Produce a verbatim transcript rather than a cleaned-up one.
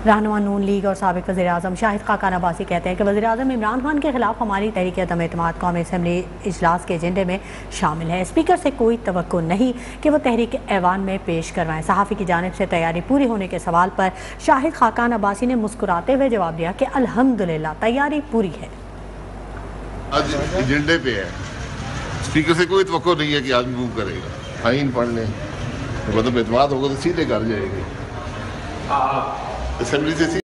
रहनुमा नून लीग और साबिक वज़ीर आज़म शाहिद खाकान अब्बासी कहते हैं कि वज़ीर आज़म इमरान खान के खिलाफ हमारी तहरीक अदम एतमाद कौमी असम्बली इजलास के एजेंडे में शामिल है। स्पीकर से कोई तवक्को नहीं कि वो तहरीक ऐवान में पेश करवाएं। सहाफ़ी की जानिब से तैयारी पूरी होने के सवाल पर शाहिद खाकान अब्बासी ने मुस्कुराते हुए जवाब दिया कि अल्हम्दुलिल्लाह तैयारी पूरी है। आज एजेंडे पे है, स्पीकर से कोई तवक्को नहीं है कि आज मूव करेगा। आइन पढ़ने मतलब एतमाद होगा तो सीधे कर जाएगी असेंबली से।